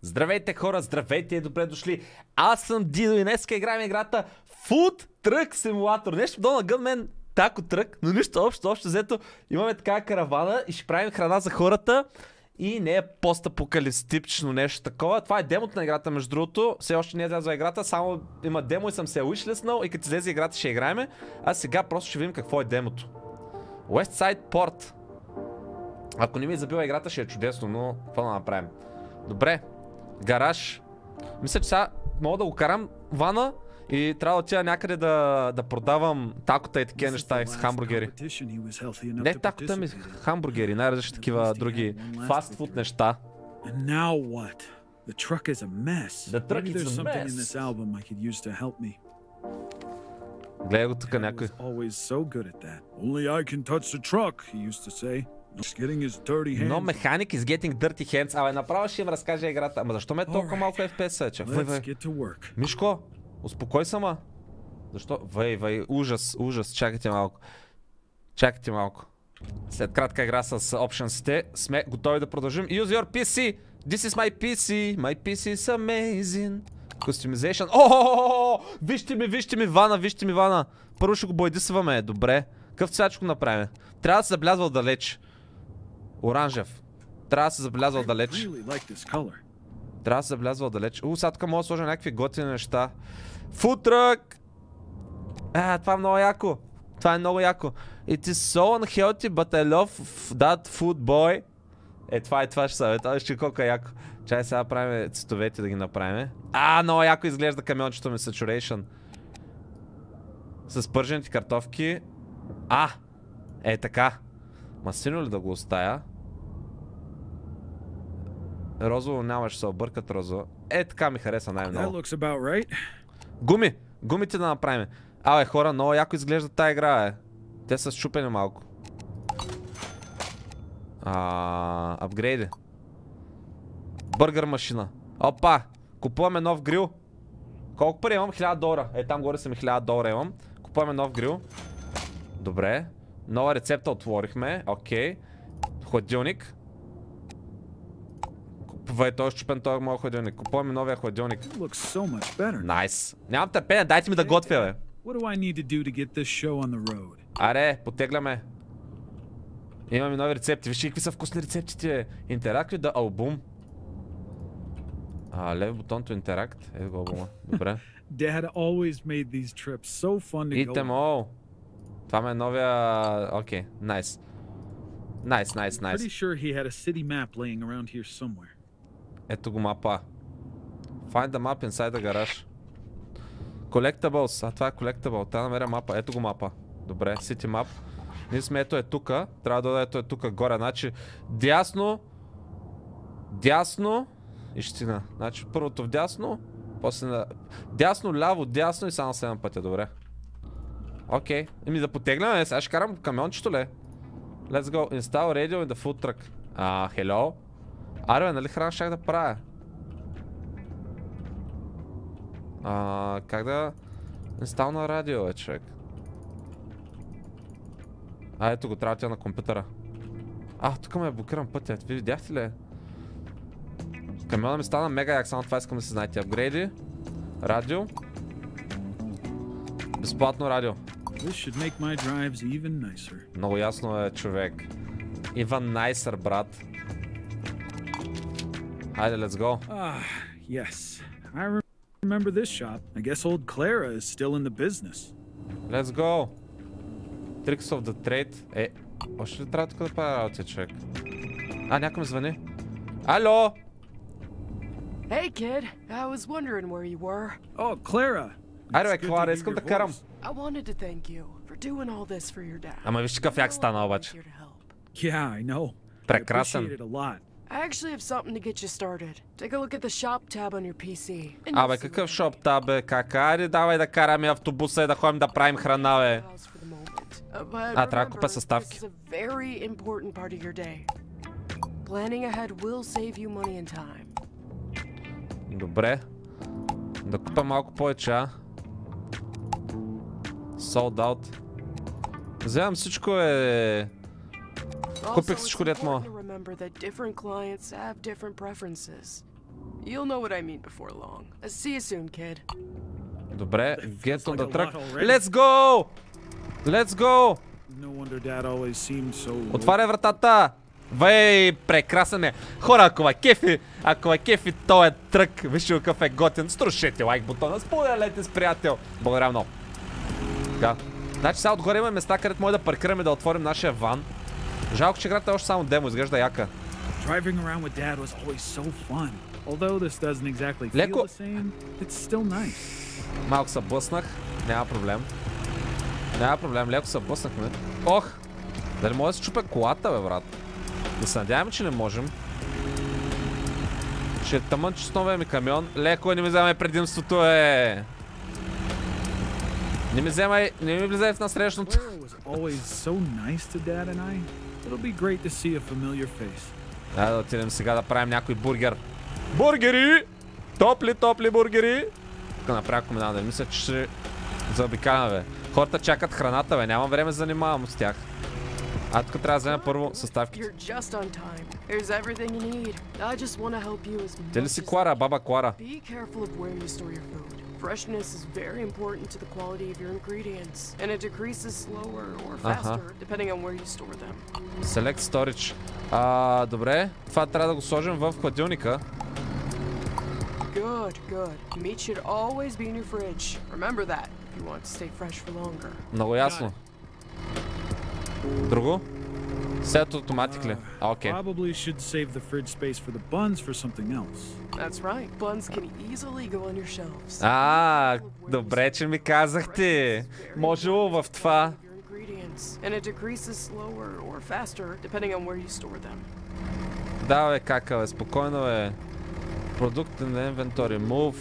Здравейте хора, здравейте и добре дошли. Аз съм Дидо и днеска играем играта Food Truck Simulator. Нещо подобно на Gunman Taco Truck, но нищо общо взето. Имаме така каравана и ще правим храна за хората. И не е постапокалиптично нещо такова. Това е демото на играта, между другото. Все още не е излязла играта, само има демо и съм се wishlistнал и като излезе играта ще играем. А сега просто ще видим какво е демото. Westside Port. Ако не ми забива играта ще е чудесно, но какво да направим? Добре. Гараж. Мисля, че сега мога да го карам вана и трябва да отида някъде да продавам такота и такива неща и с хамбургери. Не такота ми, хамбургери, най-различни такива други фастфуд неща. The truck is a mess. Гледай го тук някой. No mechanic is getting dirty hands. Абе, направо ще им разкаже играта. Ама защо ме е толкова малко FPS, че? Мишко, успокой се, ма. Защо? Ужас, чакайте малко. След кратка игра с опшенсите сме готови да продължим. Use your PC! This is my PC! My PC is amazing! Customization. Вижте ми вана! Първо ще го бойдисваме, добре. Какъв цвят ще го направим? Трябва да се заблязва отдалеч. Оранжев. Трябва да се заблязва отдалеч. Сега тук мога да сложа някакви готини неща. Food truck! Това е много яко. It is so unhealthy, but I love that food boy. Това ще са, ще колко е яко. Чай сега правим цветовете да ги направим. Много яко изглежда камиончето ми Saturation. С пържените картофки. Така. Масино ли да го оставя? Розово нямаше се объркат розово. Така ми хареса най-много. Гумите да направим. Хора, много яко изглежда тая игра, Те са счупени малко. Апгрейди. Бъргър машина. Опа! Купуваме нов грил. Колко пари имам? $1000. Там горе са ми $1000 имам. Купуваме нов грил. Добре. Нова рецепта отворихме. Окей. Хладилник. Той е счупен този моят хладилник. Купуваме новия хладилник. Найс. Нямам търпение, дайте ми да готвя, Аре, потегляме. Имаме нови рецепти. Вижте какви са вкусни рецептите. Интеракт ли да албум? Лев бутон to интеракт. Ето го албума. Добре. Eat them all. Това ме е новия... Окей, найс. Найс. Ето го мапа. Find the map inside the garage. Collectables. Това е collectable. Трябва да намеря мапа. Ето го мапа. Добре, city map. Ние сме ето тука. Трябва да ето тука горе. Значи дясно и ще стигна. Значи първото в дясно, после на... Дясно, ляво, дясно и само 7 пътя. Добре. Окей. Да потегляме. Сега ще карам камиончето, ле. Let's go. Install radio in the food truck. Hello. Аре, нали храна щях да правя? Как да... Install на радио, човек. Ето го, трябва да тя на компютъра. Тук ме е блокиран пътя. Ви видяхте ли? Камиона ми стана мега як, само това искам да се знаете. Апгрейди. Радио. Безплатно радио. Много ясно е, човек. Even nicer, брат. Хайде, let's go. Yes. I remember this shop. I guess old Clara is still in the business. Let's go. Tricks of the trade. Още ли трябва тук да правя работа, човек? Някой ме звъни. Алло! Hey kid, I was wondering where you were. Oh, Clara. Айде бе, Клара, искам да карам. I wanted to thank you for doing all this for your dad. Ама виж какъв як стана обаче. Yeah, I know. Прекрасен. I actually have something to get you started. Take a look at the shop tab on your PC. Бе, какъв шоп таб, бе? Айде, давай да караме автобуса и да ходим да правим храна, бе. Трябва да купя съставки. Добре. Да купя малко повече, Sold out. Вземам всичко, Купих всичко, дет мога. You'll know what I mean before long. See you soon, kid. Добре, get on the like a truck. lot already. Let's go! Let's go! No wonder Dad always seemed so... Отваряй вратата! Вей, прекрасен е! Хора, ако ме кефи този трък, вижте какъв е готин, струшете лайк бутона, споделяйте с приятел. Благодаря много. Така. Значи сега отгоре има места, където може да паркираме да отворим нашия ван. Жалко, че играта е още само демо, изглежда яка. Driving around with Dad was always so fun. Although this doesn't exactly feel Леко. the same, it's still nice. Малко се блъснах, няма проблем. Няма проблем, леко се блъснахме. Ох! Дали може да се чупя колата, бе, брат? Да се надяваме, че не можем. Ще е тъмън, че с новия ми камион. Леко, не ми вземай предимството, е! Не ми влизай в насрещното. Clara was always so nice to Dad and I. It'll be great to see a familiar face. Дай да отидем сега да правим някой бургер. Бургери! Топли бургери! Тук направя комена, да мисля, че ще заобикаляме, бе. Хората чакат храната, бе. Нямам време да занимавам с тях. А тук трябва да взема първо съставките. You're just on time. Here's everything you need. I just want to help you as Те ли much си as... Клара, баба Клара? Be careful of where you store your food. Freshness is very important to the quality of your ingredients, and it decreases slower or faster depending on where you store them. Select storage. Добре. Това трябва да го сложим в хладилника. Good. Meat should always be in your fridge. Remember that if you want to stay fresh for longer. Много ясно. Друго? Set automatically. Окей. Probably should save the fridge space for the buns for something else. That's right. Buns can easily go on your shelves. Добре, че ми казахте. Можело в това. And it decreases slower or faster depending on where you store them. Да, бе, кака, бе, спокойно, бе. Продукти на инвентори. Move.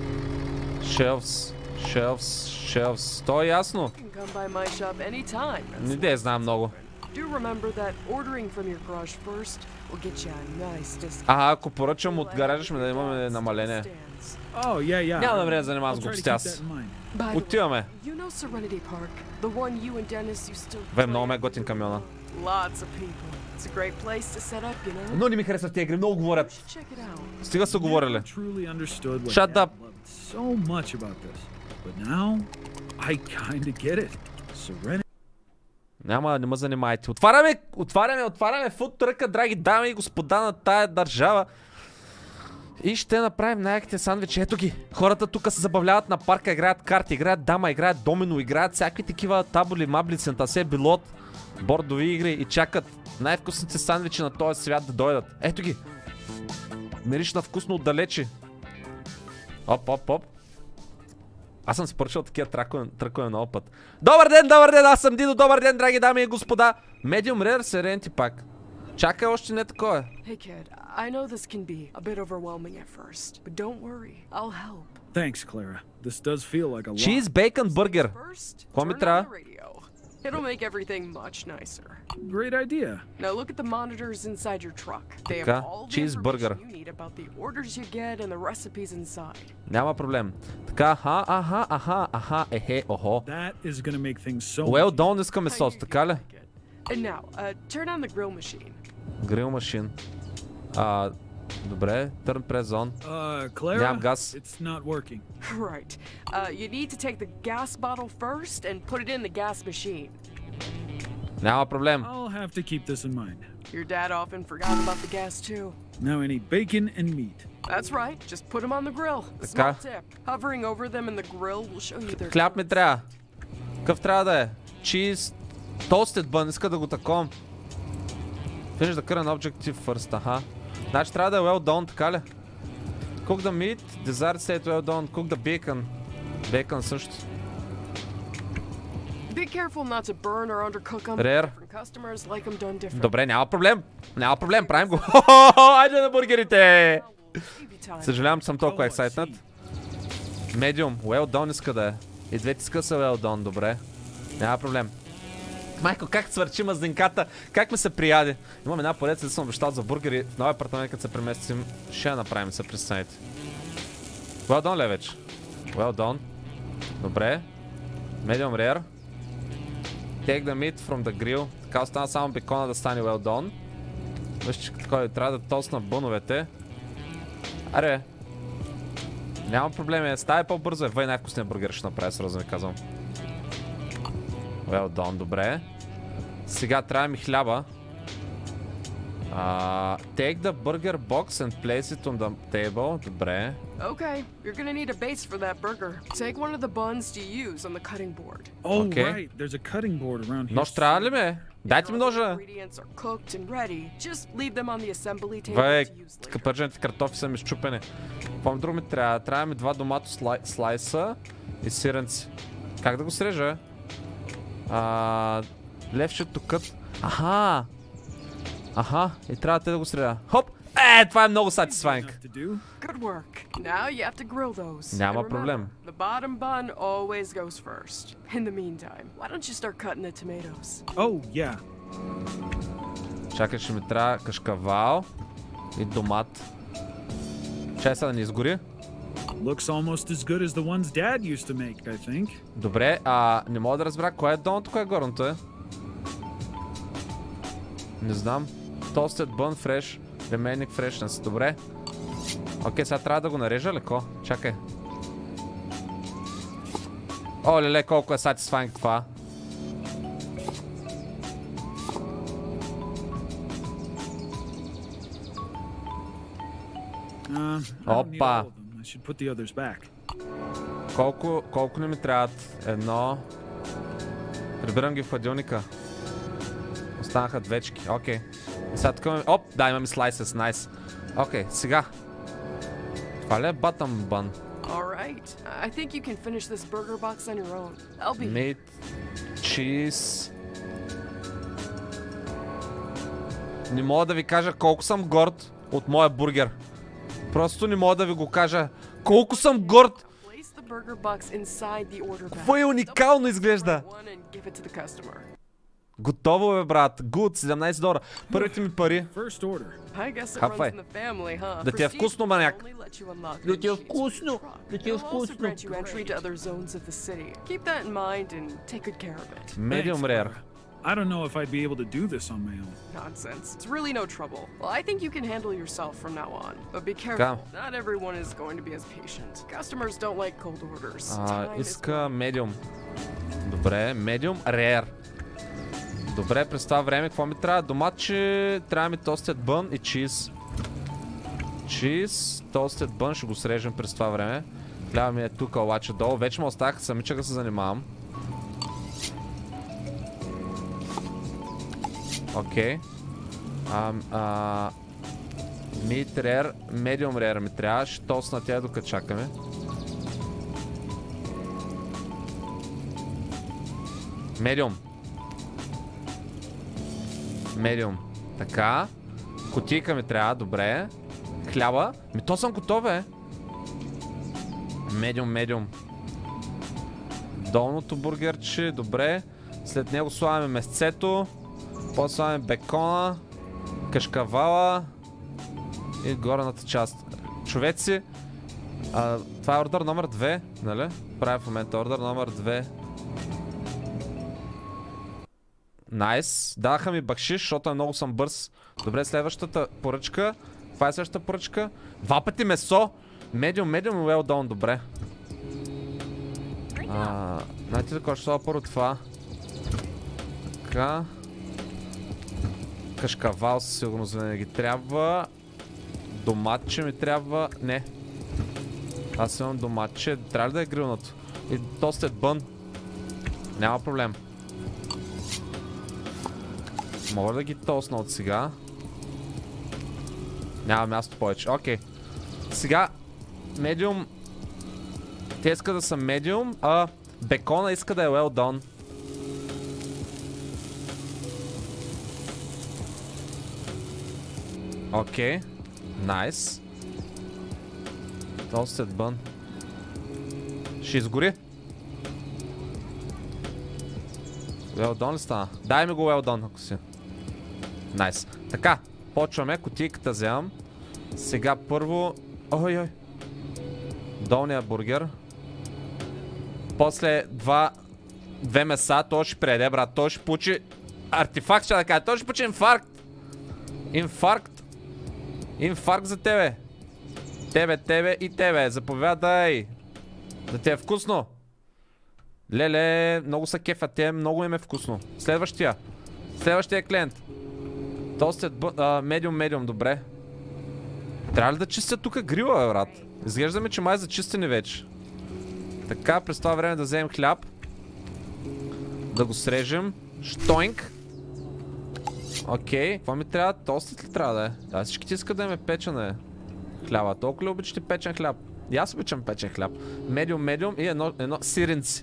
Shelves. То е ясно. You can come by my shop anytime. Не де знам много. Do remember that ordering from your garage first will get you a nice discount. Ако поръчам от гаража, ще да имаме намаление. Oh, yeah. Няма време да занимавам с I'll try to глупости keep аз. that in mind. By the way, Отиваме. you know Serenity Park, the one you and Dennis used to... Бе, много ме е готин камиона. Lots of people. It's a great place to set up, you know? Но не ми харесват тези игри, много говорят. Check it out. Стига са говорили. Never truly understood what Shut Dad up. loved so much about this. But now, I kinda get it. Serenity. Не ме занимайте. Отваряме фудтръка, драги дами и господа на тая държава. И ще направим най-яките сандвичи. Ето ги. Хората тук се забавляват на парка, играят карти, играят дама, играят домино, играят всякакви такива табули, мабли, сентасе, билот, бордови игри и чакат най-вкусните сандвичи на този свят да дойдат. Ето ги. Мириш на вкусно отдалече. Оп. Аз съм си поръчал такива тръкове на опът. Добър ден, аз съм Дидо. Добър ден, драги дами и господа. Medium Rare Serenity пак. Чакай, още не такова. Hey kid, I know this can be a bit overwhelming at first, but don't worry, I'll help. Thanks, Clara. This does feel like a lot. Cheese Bacon Burger. First, Какво ми turn on трябва? the radio. It'll make everything much nicer. Great idea. Now look at the monitors inside your truck. They have Така, all the cheeseburger. information you need about the orders you get and the recipes inside. Няма проблем. Така, охо. That is gonna make things so Well much done, искаме I сос, knew you'd така ли? like it. And now, turn on the grill machine. Грил машин. Добре, turn press on. Clara, Нямам газ. it's not working. Right. You need to take the gas bottle first and put it in the gas machine. Няма проблем. I'll have to keep this in mind. Your dad often forgot about the gas too. Now I need bacon and meat. That's right. Just put them on the grill. A Така. small tip. Hovering over them in the grill will show you their Хляб ми colors. трябва. Какъв трябва да е? Cheese. Toasted bun, иска да го таком. Finish the current objective first, Значи трябва да е well done, така ли? Cook the meat, desired state well done, cook the bacon. Bacon също. Be careful not to burn or undercook them. Rare. Different customers like them done different. Добре, няма проблем, правим го. Айде на бургерите! Save you time. Съжалявам, че съм толкова Oh, I ексайтнат. see. Medium, well done иска да е. И двете иска са well done, добре. Няма проблем. Майко, как свърчи мазнинката, как ме се прияде. Имам една поредица, да съм обещал за бургери. В новия апартамент, като се преместим, ще я направим, се представите. Well done ли вече? Well done. Добре. Medium rare. Take the meat from the grill. Така остана само бекона да стане well done. Вижте, кой трябва да тосна бъновете. Аре. Няма проблеми, става по-бързо. Въй най-вкусният бургер ще направя, сразу ви казвам. Well done, добре. Сега трябва ми хляба. Take the burger box and place it on the table. Добре. Okay, you're gonna need a base for that burger. Take one of the buns to use on the cutting board. Oh, Okay. right. There's a cutting board around here. Нож трябва ли ме? Дайте ми Your ножа. ingredients are cooked and ready. Just leave them on the assembly table Вай, to use later. скъпържените картофи са ми счупени. Какво друго ми трябва? Трябва ми 2 домато слайса и сиренци. Как да го срежа? Левчето кът. Аха! Аха, и трябва те да го среда. Хоп! Това е много satisfying. Enough to do. Good work. Now you have to grill those. Няма And remember, проблем. the bottom bun always goes first. In the meantime, why don't you start cutting the tomatoes? Oh, yeah. Чакай, ще ми трябва кашкавал и домат. Чай сега да ни изгори. Looks almost as good as the ones Dad used to make, I think. Добре, не мога да разбера кое е долното, кое е горното е. Не знам. Toasted bun fresh, remaining freshness. Добре. Окей, сега трябва да го нарежа леко. Чакай. О, леле, колко е satisfying това. I don't need Опа. all of them. I should put the others back. Колко не ми трябват? Едно. Прибирам ги в хладилника. Останаха двечки. Окей. Сега тук имаме... Оп, да, имаме слайсес. Найс. Окей, сега. Това ли е bottom bun? Alright. I think you can finish this burger box on your own. I'll be Meat, cheese. Не мога да ви кажа колко съм горд от моя бургер. Просто не мога да ви го кажа колко съм горд. place the burger box inside the order bag. Какво е уникално изглежда. One and give it to the customer. Готово бе, брат. Good, $17. Първите ми пари. First order. I guess it Halfway. runs in the family, huh? Да ти е Prestige вкусно, will маняк. only let you unlock Да ти е the machines вкусно. with the Да truck. ти е They'll also вкусно. grant you entry to other zones of the city. Keep that in mind and take good care of it. Medium Thanks, rare. Clara. I don't know if I'd be able to do this on my own. Nonsense. It's really no trouble. Well, I think you can handle yourself from now on. But be careful. Така. Not everyone is going to be as patient. Customers don't like cold orders. Time is Иска medium. Добре, medium rare. Добре, през това време какво ми трябва? Доматче, трябва ми toasted bun и cheese. Cheese, toasted bun, ще го срежем през това време. Хляба ми е тук, обаче долу. Вече ме оставах самичък да се занимавам. Окей. Meat rare, medium rare ми трябва. Ще тосна тя докато чакаме. Medium. Medium. Така. Кутийка ми трябва, добре. Хляба. То съм готов, бе. Medium. Долното бургерче, добре. След него слагаме месцето. После слагаме бекона. Кашкавала. И горната част. Човеци. Това е ордер номер 2, нали? Правя в момента ордер номер 2. Найс. Даха ми бакшиш, защото много съм бърз. Добре, следващата поръчка. Това е следващата поръчка. 2 пъти месо. Medium, well done, добре. Знаете ли кой ще слава първо това? Така. Кашкавал със сигурност винаги трябва. Доматче ми трябва. Не. Аз имам доматче. Трябва ли да е грилнато? И toasted bun. Няма проблем. Мога да ги тосна от сега. Няма място повече. Окей. Сега. Medium. Те иска да са medium, а бекона иска да е well done. Окей. Найс. Toasted bun. Ще изгори. Well done ли стана? Дай ми го well done, ако си. Найс. Така, почваме. Кутийката вземам. Сега първо... Ой. Долния бургер. После две меса. Той ще преде, брат. Той ще получи артефакт, ще да кажа. Той ще получи инфаркт. Инфаркт за тебе. Тебе и тебе. Заповядай. Да ти е вкусно. Леле, много са кефят те, много им е вкусно. Следващия клиент. Тостед, медиум, добре. Трябва ли да чистя тук грила, брат? Изглеждаме, че май зачистени вече. Така, през това време да вземем хляб. Да го срежем. Штойнк. Окей, какво ми трябва? Тостът ли трябва да е? Да, всички ти искат да им е печен хляба. Толкова ли обичате печен хляб? И аз обичам печен хляб. Медиум и едно сиренци.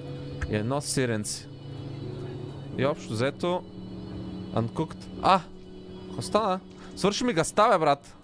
И общо взето uncooked. Какво стана? Свърши ми гъста, бе, брат.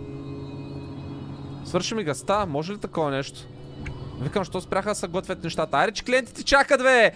Може ли такова нещо? Викам, що спряха да се готвят нещата. Айде, че клиентите чакат, бе!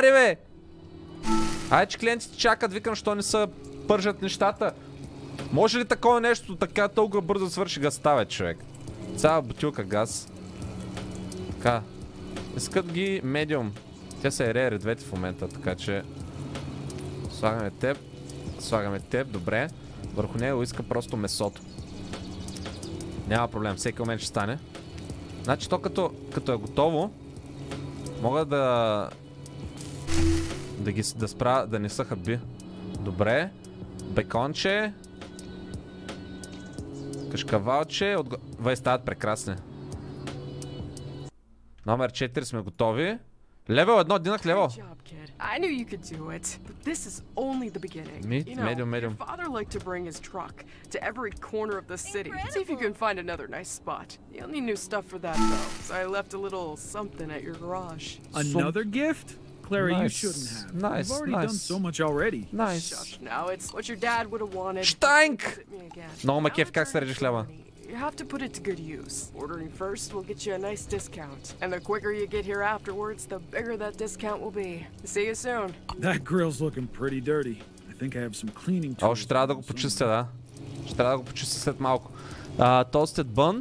Айде, че клиентите чакат, викам, що не са пържат нещата. Може ли такова нещо, така толкова бързо свърши гъста, бе, човек? Цяла бутилка газ. Така. Искат ги медиум. Те са рери двете в момента, така че... Слагаме теб, добре. Върху него иска просто месото. Няма проблем, всеки момент ще стане. Значи то като е готово, мога да спра да не са хаби. Добре. Беконче. Кашкавалче. Вай стават прекрасни. Номер 4 сме готови. Левел 1, динах левел. I knew you could do it, but this is only the beginning. Medium. Your father liked to bring his truck to every corner of the city. See if you can find another nice spot. You'll need new stuff for that though, so I left a little something at your garage. Another gift? Clara, you shouldn't have. Nice, You've already done so much already. Nice. Shush, now it's what your dad would have wanted. Штайнк! Много ме кеф как се реже хляба. You have to put it to good use. Ordering first will get you a nice discount. And the quicker you get here afterwards, the bigger that discount will be. See you soon. That grill's looking pretty dirty. I think I have some cleaning tools. Ще трябва да го почистя, да. Ще трябва да го почистя след малко. Toasted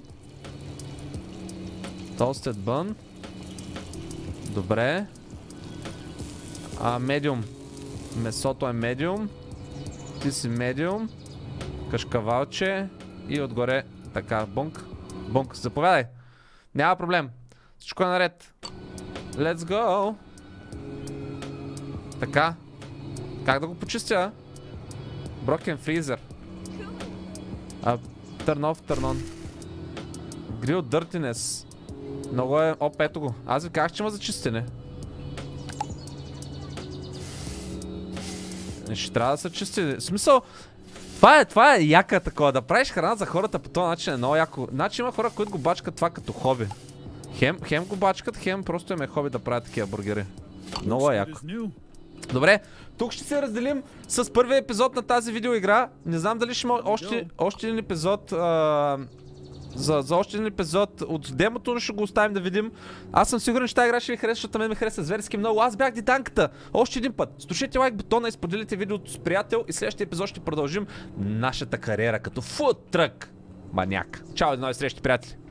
bun. Добре. Медиум. Месото е медиум. Ти си медиум. Кашкавалче. И отгоре така, бунк, заповядай. Няма проблем. Всичко е наред. Let's go. Така. Как да го почистя? Broken freezer. Turn off, turn on. Grill dirtiness. Много е... ето го. Аз ви казах, че има за чистене. Ще трябва да се чисти. В смисъл... Това е яка такова. Да правиш храна за хората по този начин е много яко. Значи има хора, които го бачкат това като хоби. Хем го бачкат, хем просто им е хоби да правят такива бургери. Много е яко. Добре, тук ще се разделим с първия епизод на тази видеоигра. Не знам дали ще има още един епизод. За още един епизод от демото, но ще го оставим да видим. Аз съм сигурен, че тази игра ще ви хареса, защото мен ми хареса зверски много. Аз бях Дитанката. Още един път. Слушайте лайк бутона и споделите видеото с приятел и следващия епизод ще продължим нашата кариера като фуд трък маняк. Чао, до нови срещи, приятели!